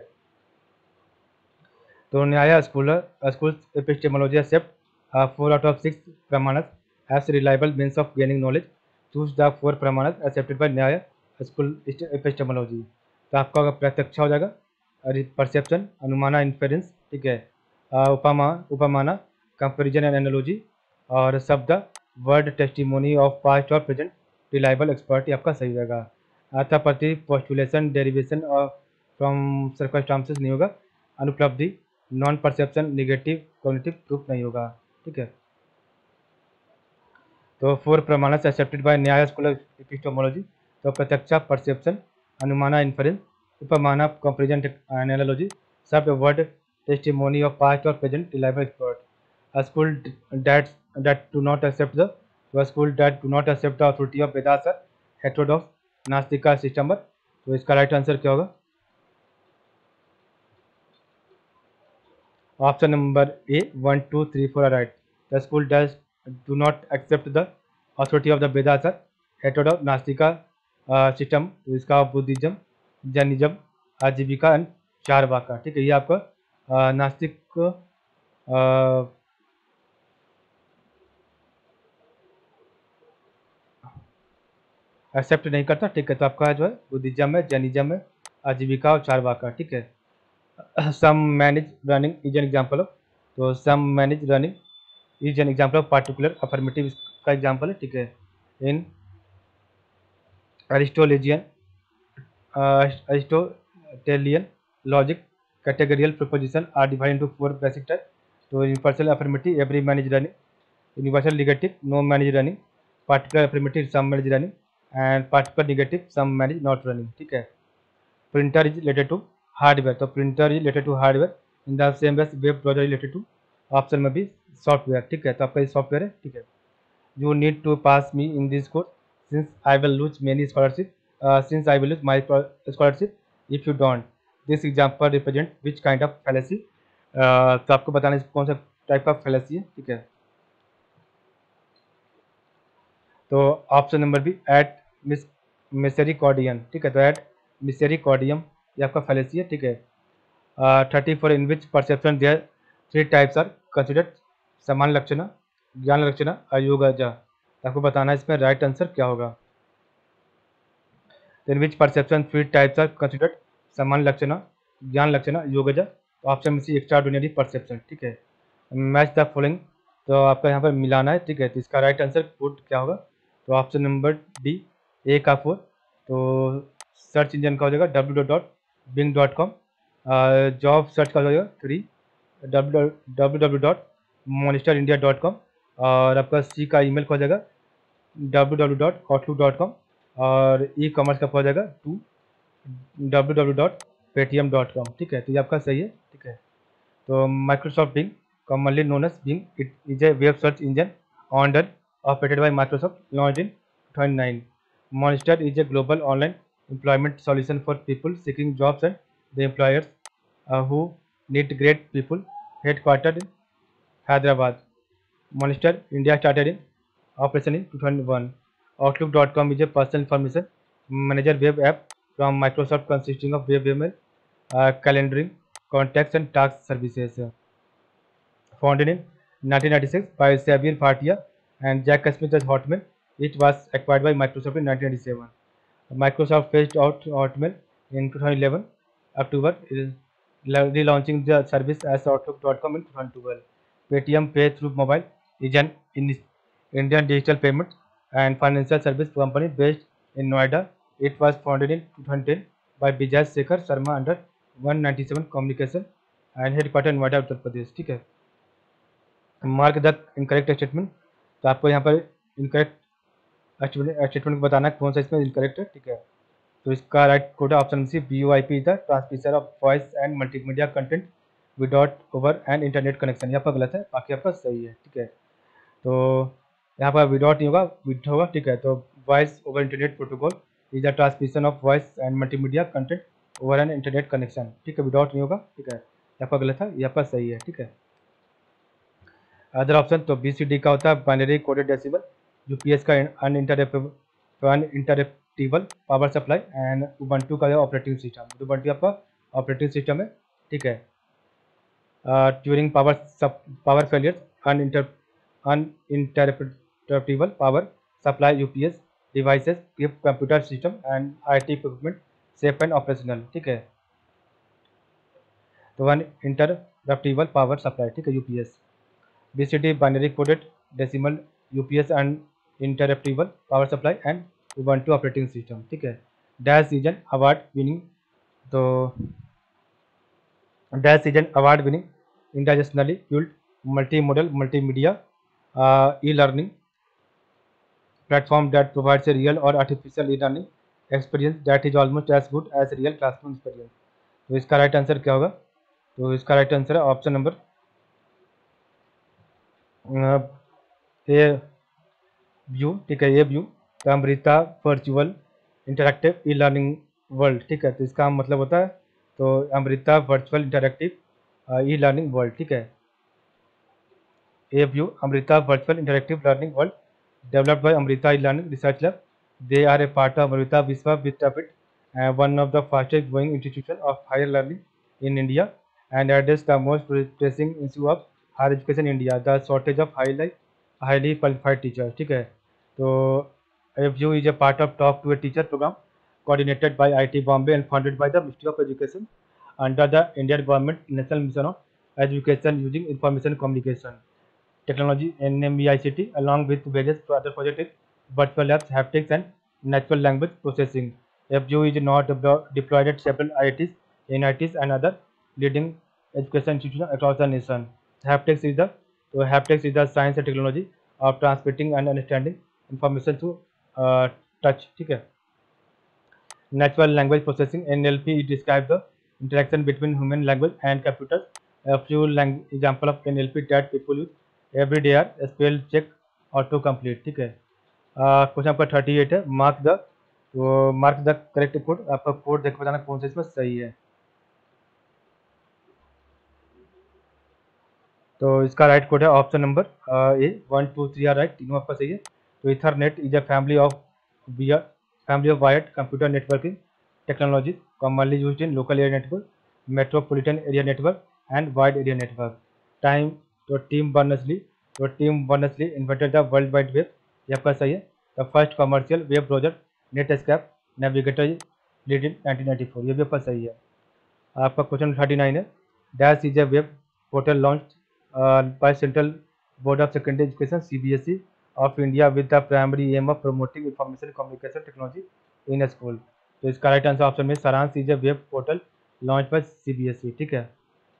तो Nyaya school school epistemology accept four out of six pramanas as reliable means of gaining knowledge, choose the four pramanas accepted by Nyaya school epistemology. तो आपका प्रत्यक्ष हो जाएगा perception, अनुमाना inference, ठीक है, upama upamana comparison and analogy, और shabda word testimony of past और प्रेजेंट रिलायबल एक्सपर्ट, ये आपका सही रहेगा। अर्थापत्ति पोस्टुलेशन डेरिवेशन और फ्रॉम सर्कमस्टांसेस नहीं होगा। Anupalabdhi non perception negative cognitive proof नहीं होगा, ठीक है। तो four pramanas accepted by Nyaya school of epistemology, तो pratyaksha perception, anumana inference, upamana comparison and analogy, shabda word testimony of past और present reliable expert. A school that that do not accept the to a school that do not accept the authority of Vedas are heterodox nastika system. तो इसका right answer क्या होगा? Option number A one two three four are right. The school does do not accept the authority of the Vedas are heterodox nastika system. तो इसका Buddhism, Jainism, Ajivika and Charvaka, ठीक है। ये आपका uh, नास्तिक uh, एक्सेप्ट नहीं करता, ठीक है। तो आपका जो है बुद्धिज्म है, जैनिज्म है, आजीविका और चारवाका, ठीक है। Some man is running is an example of, तो some man is running is an example of particular affirmative का एग्जाम्पल है, ठीक है। In Aristotelian Aristotelian logic categorical proposition are divide into four basic type. तो universal affirmative every man is running, universal negative no man is running, particular affirmative some man is running and particular negative some man is not running, ठीक है। Printer is related to hardware, तो printer is related to hardware in the same ways web browser related to option में भी software, ठीक है। तो आपका ये सॉफ्टवेयर है, ठीक है। You need to pass me in this course since I will lose many scholarship since I will lose my scholarship if you don't, this example represent which kind of fallacy. तो आपको बताना है कौन सा type का fallacy है, ठीक है। तो option number B ad mis misericordiam, ठीक है। तो एट मिसेरिकॉर्डियम ये आपका फैलेसी है, ठीक है। Thirty four in which perception there three types are considered, samanya lakshana, ज्ञान लक्षण, अयोगजा। आपको बताना है इसमें राइट आंसर क्या होगा। In which perception three types are considered, samanya lakshana, ज्ञान लक्षण, योगजा। तो ऑप्शन में सी एक्स्ट्रा ऑर्डिनरी परसेप्शन, ठीक है। मैच द फॉलोइंग, तो आपका यहाँ पर मिलाना है, ठीक है। तो इसका राइट आंसर कोड क्या होगा? तो ऑप्शन नंबर डी ए का फोर, तो सर्च इंजन का हो जाएगा W dot Bing dot com, job search का हो जाएगा three W W W dot Monster India dot com, और आपका सी का ईमेल का हो जाएगा W W dot Outlook dot com, और ई कॉमर्स का हो जाएगा two W W dot Paytm dot com, ठीक है। तो ये आपका सही है, ठीक है। तो Microsoft Bing commonly known as Bing, it is a web search engine owned and operated by Microsoft, launched in two thousand nine. Monster is a global online employment solution for people seeking jobs and the employers uh, who need great people. Headquartered in Hyderabad, Monster India started in operation in two thousand one. Outlook dot com is a personal information manager web app from Microsoft consisting of web email, uh, calendaring, contacts and task services. Founded in nineteen ninety-six by Xavier Bhatia and Jack Smith as Hotmail, it was acquired by Microsoft in nineteen ninety-seven. Microsoft phased out Hotmail in two thousand eleven, October, relaunching the service as Outlook dot com in two thousand twelve. Paytm Pay through Mobile is an Indian digital payment and financial service company based in Noida. It was founded in two thousand ten by Bijay Shekhar Sharma under one ninety-seven Communication and headquartered in Noida, Uttar Pradesh, ठीक है। Mark the incorrect statement, तो आपको यहाँ पर incorrect statement को बताना है कौन सा इसमें इनकरेक्ट है, ठीक है। तो इसका राइट कोड है option C V O I P is the transmission of voice and multimedia content without over and internet connection, यहाँ पर गलत है, बाकी आपका सही है, ठीक है। तो यहाँ पर विदाउट नहीं होगा, विद होगा, ठीक है। तो voice over internet protocol is the transmission of voice and multimedia content over and internet connection, ठीक है। विदाउट नहीं होगा, ठीक है, यहाँ पर गलत है, यहाँ पर सही है, ठीक है। अदर ऑप्शन, तो बी सी डी का होता है बाइनरी कोडेड डेसिमल, यूपीएस का uninterruptible power supply, and Ubuntu का ऑपरेटिंग सिस्टम। उबंटू आपका ऑपरेटिंग सिस्टम है, ठीक है। During power power failure uninter uninterruptible power supply UPS devices keep computer system and IT equipment safe and operational, ठीक है। तो uninterruptible power supply, ठीक है, UPS. BCD binary coded decimal UPS and interruptible power supply and Ubuntu operating system, ठीक है। Dash season award winning, तो dash season award winning internationally fuelled multi modal multimedia e learning platform that provides a real or artificial e-learning experience that is almost as good as real classroom experience। तो इसका right answer क्या होगा? तो इसका right answer है option number A view, ठीक है, A view का Amrita virtual interactive e learning world, ठीक है। तो इसका मतलब होता है तो Amrita virtual interactive e learning world, ठीक है। A view Amrita virtual interactive learning world developed by Amrita e-Learning Research Lab. They are a part of Amrita Viswa Vidyapith, uh, one of the fastest growing institutions of higher learning in India, and address the most pressing issue of higher education in India, the shortage of highly highly qualified teachers, ठीक है। तो A V U is a part of Talk to a Teacher program coordinated by I T Bombay and funded by the Ministry of Education under the Indian Government National Mission on Education using Information Communication Technology N M E I C T along with various other projects, virtual labs, haptics and natural language processing. F G U is now deployed at several I I Ts, N I Ts and other leading education institutions across the nation. Haptics is the so haptics is the science and technology of transmitting and understanding information through uh, touch, ठीक है। Natural language processing N L P describes the interaction between human language and computers. A few example of N L P that people use every day are spell check, auto complete, ठीक है। Question आपका thirty eight है, mark the तो mark the correct code, आपका code देख बताना कौन सा इसमें सही है। तो इसका राइट कोड है option number A, one two three are right, तीनों आपका सही है। तो Ethernet is a family of we family of wired computer networking technology commonly used in local area network, metropolitan area network and wide area network. Time तो Tim Berners-Lee तो Tim Berners-Lee invented the world wide web, ये आपका सही है। The first commercial web browser Netscape Navigator lead in nineteen ninety four, ये भी आपका सही है। आपका क्वेश्चन थर्टी नाइन है, dash is a web portal launch by central board of secondary education C B S E of India with the primary aim of promoting information communication technology in school. तो इसका right answer option में सारांश is a web portal launch by C B S E, ठीक है।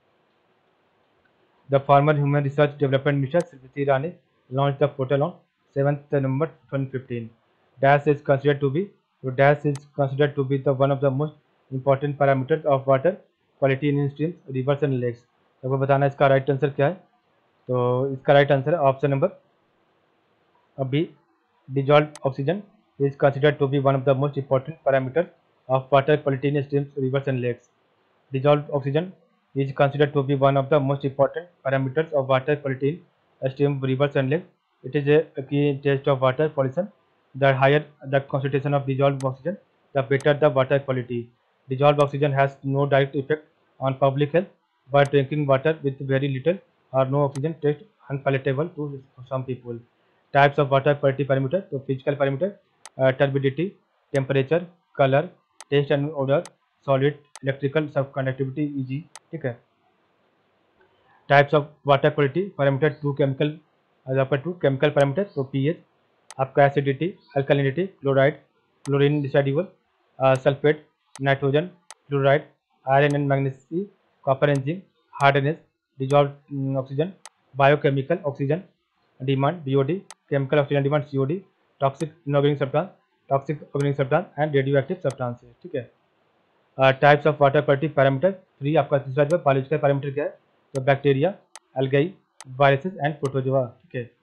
The former Human Research Development Minister Smriti Irani launched the portal on seventh November twenty fifteen. Dash is considered to be so dash is considered to be the one of the most important parameters of water quality in streams, rivers and lakes. तो आपको बताना इसका right answer क्या है। तो इसका right answer है option number B, dissolved oxygen is considered to be one of the most important parameters of water quality in streams, rivers and lakes. Dissolved oxygen is considered to be one of the most important parameters of water quality in streams, rivers and lakes. It is a key test of water pollution. The higher the concentration of dissolved oxygen, the better the water quality. Dissolved oxygen has no direct effect on public health, but drinking water with very little or no oxygen tastes unpalatable to some people. Types of water quality parameters, so physical parameter, uh, turbidity, temperature, color, taste and odor, solid, electrical subconductivity E G, ठीक है। Types of water quality parameter, two chemical आपका two chemical parameter, तो pH, आपका acidity, alkalinity, chloride, chlorine decidable, sulphate, nitrogen, chloride, iron and magnesium, copper and zinc, hardness, dissolve oxygen, biochemical oxygen demand BOD, chemical oxygen demand COD, toxic inorganic substance, toxic organic substance and radioactive substance, ठीक है। Types of water quality parameter three, आपका तीसरा जो है biological parameter क्या है, तो bacteria, algae, viruses and protozoa, ठीक है।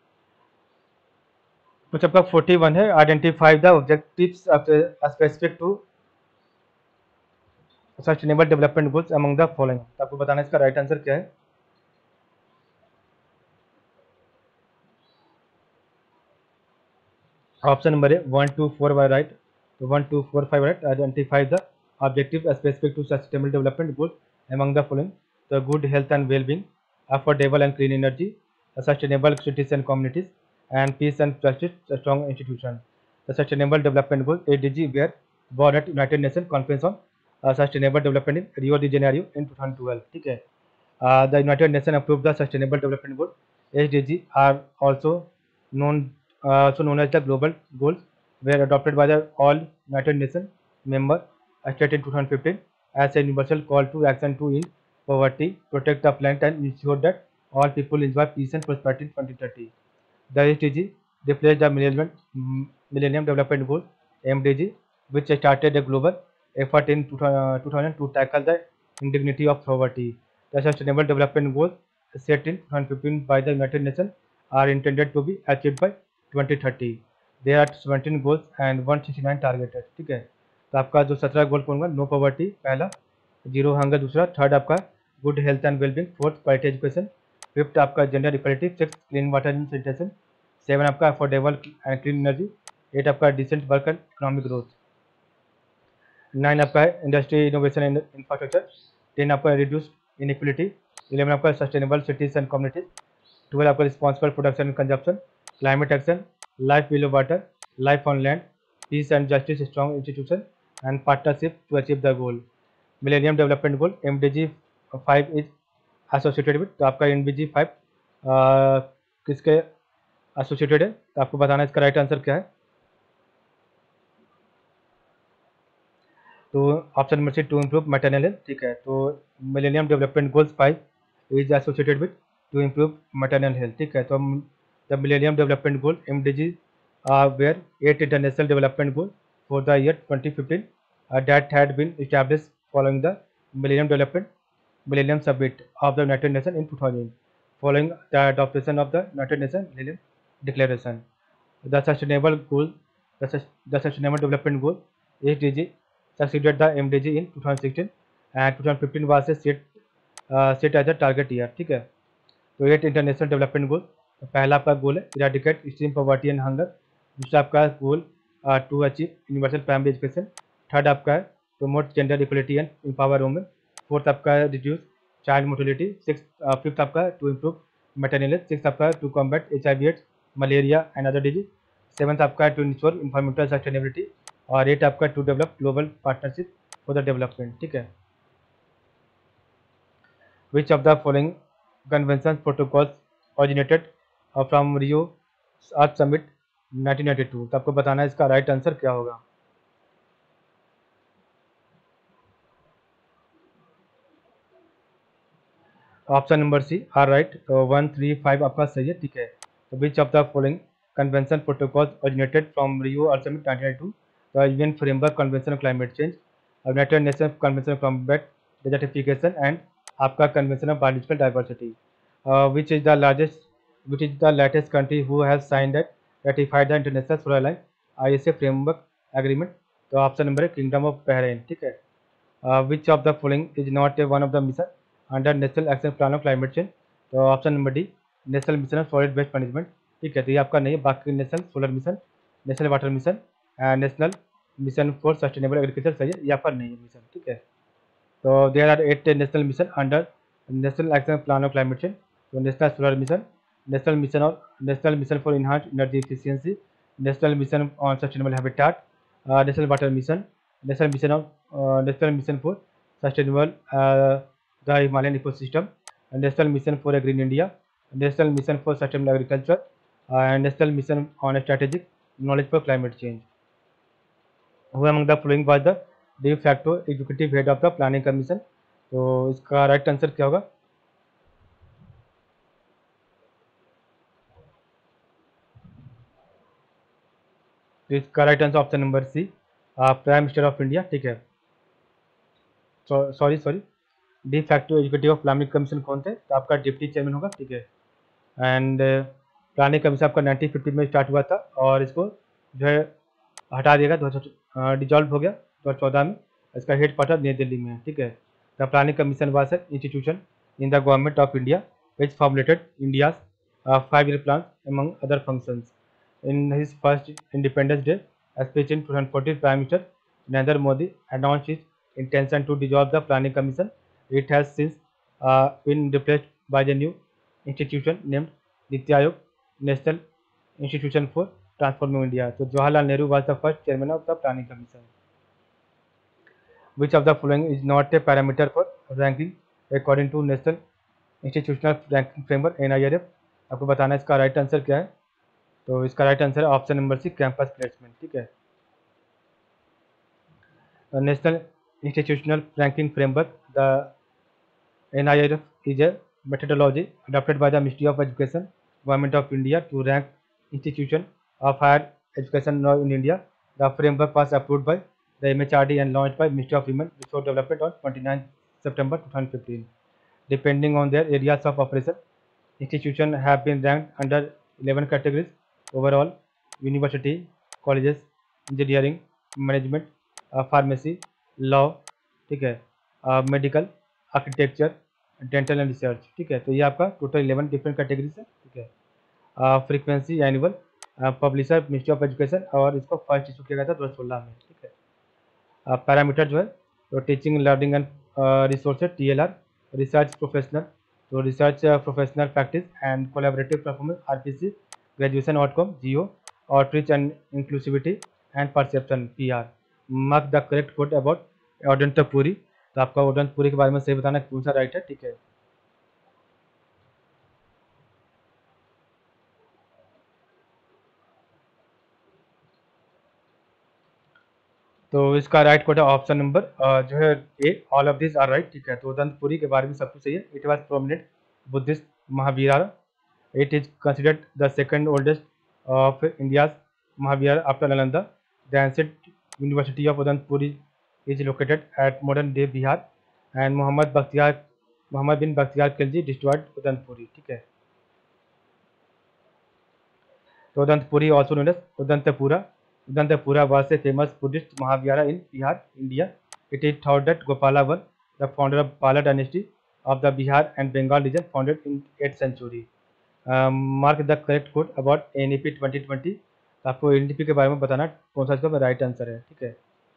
कुछ आपका फोर्टी वन है, identify the objectives specific to sustainable development goals among the following. तो आपको बताना इसका राइट आंसर क्या है। ऑप्शन नंबर है one two four by right, तो one two four five right, identify the objective specific to sustainable development goals among the following, the good health and well-being, affordable and clean energy, a sustainable cities and communities, and peace and justice, a strong institution. the Sustainable Development Goals (S D G) were born at United Nations Conference on uh, Sustainable Development in Rio de Janeiro in twenty twelve. ठीक है. Uh, the United Nations approved the Sustainable Development Goals (S D G) are also known uh, also known as the Global Goals, were adopted by the all United Nations member states in twenty fifteen as a universal call to action to end poverty, protect the planet, and ensure that all people enjoy peace and prosperity in twenty thirty. The S D G replaced the Millennium, Millennium Development Goals (M D G), which started a global effort in two thousand to tackle the indignity of poverty. The Sustainable Development Goals set in twenty fifteen by the United Nations are intended to be achieved by twenty thirty. There are seventeen goals and one hundred sixty-nine targeted. ठीक है. तो आपका जो सत्रह goal कौन होगा? No poverty पहला, zero hunger दूसरा, थर्ड आपका good health and wellbeing, fourth quality education, fifth आपका gender equality, six clean water and sanitation, seven आपका affordable and clean energy, eight आपका decent work and economic growth, nine आपका है industry innovation and infrastructure, ten आपका reduce inequality, eleven आपका sustainable cities and communities, twelve आपका responsible production and consumption, climate action, life below water, life on land, peace and justice, strong institution and partnership to achieve the goal. Millennium development goal M D G five is associated with. तो आपका M D G five किसके associated है? तो आपको बताना इसका right answer क्या है. तो option number C, to improve maternal health. ठीक है. तो millennium development goals five is associated with to improve maternal health. ठीक है. तो the millennium development goal M D G were eight international development goal for the year twenty fifteen that had been established following the Millennium Development Millennium Summit of the United Nations in two thousand, following the adoption of the United Nations Millennium Declaration. The Sustainable Goal, the, sus- the Sustainable Development Goal (S D G) succeeded the M D G in twenty sixteen, and twenty fifteen was a set uh, set as a target year. ठीक है. तो eight international development गोल, पहला आपका goal है eradicate extreme poverty and hunger, दूसरा आपका goal to achieve universal primary education, third आपका है promote gender equality and empower women, fourth आपका है reduce child mortality, six fifth आपका to improve maternal health, six आपका to combat H I V AIDS, malaria and other disease, seventh आपका to ensure environmental sustainability, और eight आपका to develop global partnership for the development. ठीक है. Which of the following convention protocols originated from Rio Earth Summit nineteen ninety two. तो आपको बताना है इसका राइट आंसर क्या होगा. Option number C are right. One three five आपका सही है. ठीक है. तो which of the following convention protocols originated from Rio Earth Summit nineteen ninety two, the UN framework convention on climate change, United Nation convention on combat desertification and आपका convention of biological diversity. Which is the largest which is the latest country who has signed and ratified the International Solar Line I S A framework agreement. तो option number है kingdom of Bahrain. ठीक है. Which of the following is not a one of the mission under national action plan of climate change. तो option number D national mission of solid waste management. ठीक है. तो ये आपका नहीं है. बाकी national solar mission, national water mission and national mission for sustainable agriculture सही है, यहाँ पर नहीं है मिशन. ठीक है. तो there are eight national mission under national action plan of climate change. तो national solar mission, national mission और national mission for enhance energy efficiency, national mission on sustainable habitat, national water mission, national mission of national mission for sustainable the Himalayan ecosystem, national mission for a green India, national mission for sustainable agriculture and national mission on strategic knowledge for climate change. Who among the following was the de facto executive head of the planning commission. तो इसका right answer क्या होगा. तो इसका right answer option number C prime minister of India. ठीक है. Sorry sorry de facto executive of planning commission कौन थे? तो आपका डिप्टी चेयरमैन होगा. ठीक है. एंड प्लानिंग कमीशन आपका नाइनटीन फिफ्टी में स्टार्ट हुआ था और इसको जो है हटा दिया गया, दो हज़ार डिजॉल्व हो गया दो हज़ार चौदह में. इसका हेड क्वार्टर नई दिल्ली में है. ठीक है. The planning commission was an institution in the government of India which formulated India's five year plan among other functions. In his first Independence Day speech in twenty fourteen, Prime Minister Narendra Modi announced his intention to dissolve the Planning Commission. It has since uh, been replaced by the new institution named Niti Aayog, National Institution for transforming India, तो Jawaharlal Nehru was the first chairman of the planning commission. Which of the following is not a parameter for ranking according to national institutional ranking framework N I R F. आपको बताना है इसका right answer क्या है। तो इसका right answer है option number C, campus placement. ठीक है, national institutional ranking framework, the N I R F is a methodology adopted by the Ministry of Education, Government of India to rank institutions of higher education now in India. The framework was approved by the M H R D and launched by Ministry of Women Resource Development on twenty-ninth September two thousand fifteen. Depending on their areas of operation, institutions have been ranked under eleven categories overall: university, colleges, engineering, management, uh, pharmacy, law, ठीक है, medical, architecture, dental and research. ठीक है, तो ये आपका total eleven different categories है। ठीक है, frequency annual, publisher ministry of education, और इसको फर्स्ट इशू किया गया था दो हज़ार सोलह में। ठीक है, पैरामीटर जो है तो teaching learning and resources T L R, research professional, तो research professional practice and collaborative performance R P C, graduation outcome G O, outreach and inclusivity and perception P R. Mark the correct code about Odantapuri, तो आपका ओडंतपुरी के बारे में सही बताना कौन सा राइट है। ठीक है, तो इसका राइट कोड है ऑप्शन नंबर जो है A, all of this are right. ठीक है, तो ओडंतपुरी के बारे में सब कुछ सही है। It was prominent Buddhist Mahavira. It is considered the second oldest of India's Mahavira after Nalanda. The ancient university of Odantapuri is located at modern day Bihar, and Mohammad Bakhtiyar Mohammad bin Bakhtiyar Khilji destroyed Odantapuri. ठीक है, तो Odantapuri also known as Odantapura. Udantapura was a famous Buddhist Mahavihara in Bihar, India. It is thought that Gopala I, the founder of Pala dynasty of the Bihar and Bengal region, founded in eighth century. Um, mark the correct code about N E P twenty twenty. आपको N E P के बारे में बताना कौन सा इसका right answer है। ठीक है,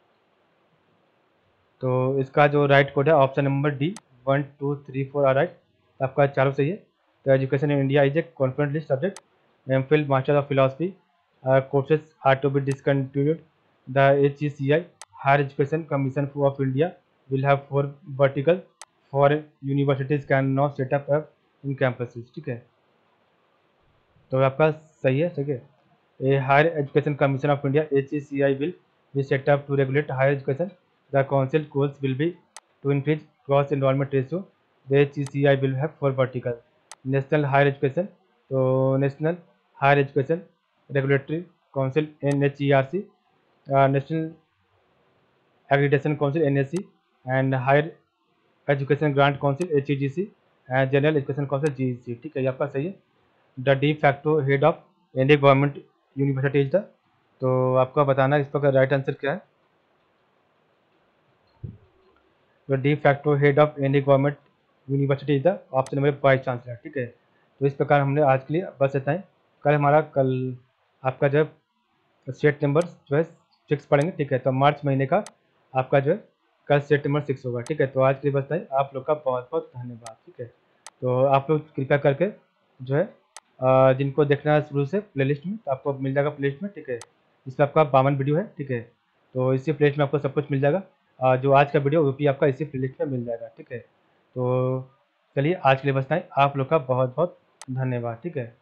तो इसका जो राइट कोड है option number D, one two three four are right. आपका चारों सही है। तो education in India is a confident list subject, M Phil master of philosophy Uh, courses are to be discontinued. The H E C I, Higher Education Commission of India, will have four verticals for universities can now set up in campuses. ठीक है, तो आपका सही है। ठीक है, A Higher Education Commission of India H E C I will be set up to regulate higher education. The council goals will be to increase cross enrollment ratio. The H E C I will have four verticals. National Higher Education, तो National Higher Education Regulatory Council N H E R C, uh, National Accreditation Council N A C, and Higher Education Grant Council H E G C, and General Education Council G E C। ठीक है, ये आपका सही है। The de facto head of any government university is the, तो आपका बताना इस पर राइट आंसर क्या है। The de facto head of any government university is the option number vice chancellor. ठीक है, तो इस प्रकार हमने आज के लिए बस इतना ही। कल हमारा कल आपका जो है सेट नंबर जो है सिक्स पढ़ेंगे। ठीक है, तो मार्च महीने का आपका जो है कल सेट नंबर सिक्स होगा। ठीक है, तो आज के लिए बस है। आप लोग का बहुत बहुत धन्यवाद। ठीक है, तो आप लोग कृपया करके जो है जिनको देखना है शुरू से प्लेलिस्ट में, तो आपको मिल जाएगा प्लेलिस्ट में। ठीक है, इसमें आपका बावन वीडियो है। ठीक है, तो इसी प्लेलिस्ट में आपको सब कुछ मिल जाएगा। जो आज का वीडियो वो भी आपका इसी प्लेलिस्ट में मिल जाएगा। ठीक है, तो चलिए आज के लिए बस है। आप लोग का बहुत बहुत धन्यवाद। ठीक है।